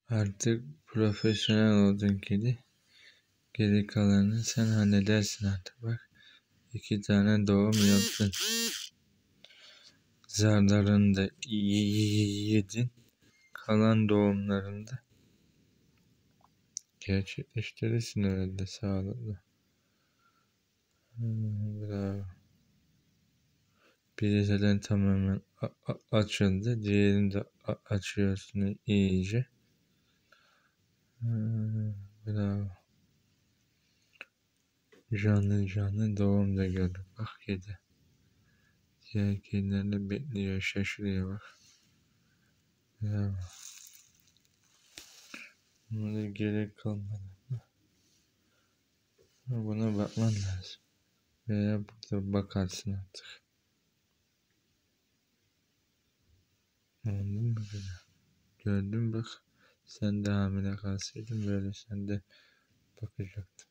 Artık profesyonel oldun kedi. Geri kalanını sen halledersin artık bak. 2 tane doğum yaptın. Zarlarını da yedin. Kalan doğumlarında gerçekleştirirsin herhalde sağlıklı. Bravo. Biri zaten tamamen açıldı. Diğerini de açıyorsun iyice. Bravo. Canlı doğum da gördük. Bak kedi. Diğer kediler de bekliyor, şaşırıyor bak. Bravo. Buna gerek kalmadı. Buna bakman lazım. Veya burada bakarsın artık. Anladın mı kedi? Gördün bak. Sen de hamile kalsaydın böyle sen de bakacaktın.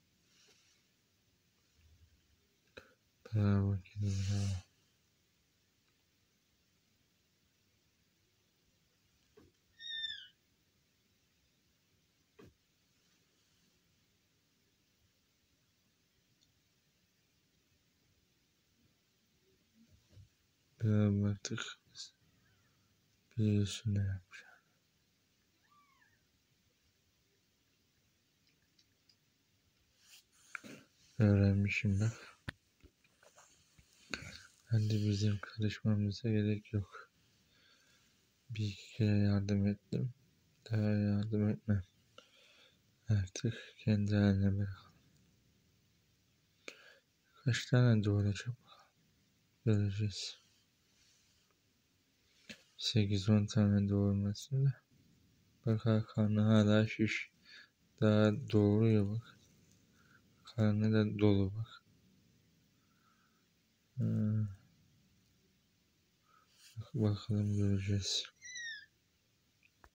Bravo kedi, bravo. Bravo, artık biliyorsun ne yapacağım. Öğrenmişim bak. Hadi bizim karışmamıza gerek yok. Bir iki kere yardım ettim. Daha yardım etmem. Artık kendi haline bırak. Kaç tane doğuracak göreceğiz. 8-10 tane doğurmasın da. Bak karnı hala şiş. Daha doğuruyor bak. Karnı da dolu bak. Bakalım göreceğiz.